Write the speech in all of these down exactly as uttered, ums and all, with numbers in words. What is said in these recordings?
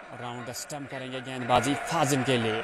Round stump करेंगे गेंदबाजी फाजिम के लिए।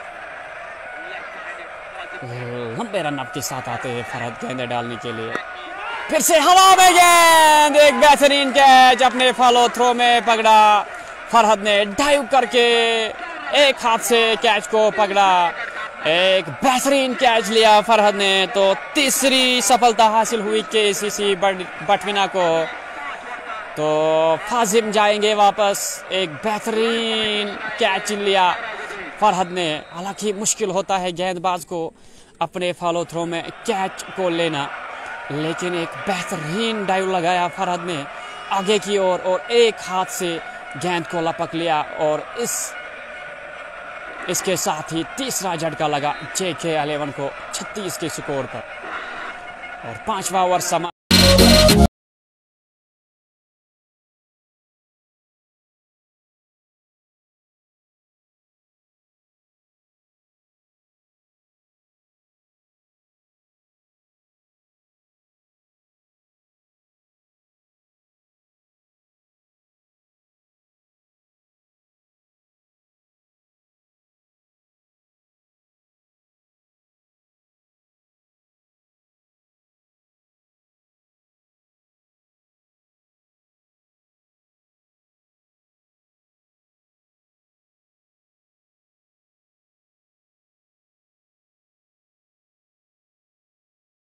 लंबे रन अप के साथ आते हैं फरहद गेंदे डालने के लिए। फिर से हवा में गेंद, एक बेहतरीन कैच अपने फॉलो थ्रो में पकड़ा फरहद ने, डाइव करके एक हाथ से कैच को पकड़ा। एक बेहतरीन कैच लिया फरहद ने, तो तीसरी सफलता हासिल हुई केसीसी बटविना को। तो फाजिम जाएंगे वापस, एक बेहतरीन कैच लिया फरहद ने। हालांकि मुश्किल होता है गेंदबाज को अपने फॉलो थ्रो में कैच को लेना, लेकिन एक बेहतरीन डाइव लगाया फरहद ने आगे की ओर और, और एक हाथ से गेंद को लपक लिया और इस इसके साथ ही तीसरा झटका लगा जेके इलेवन को छत्तीस के स्कोर पर। और पांचवा ओवर समा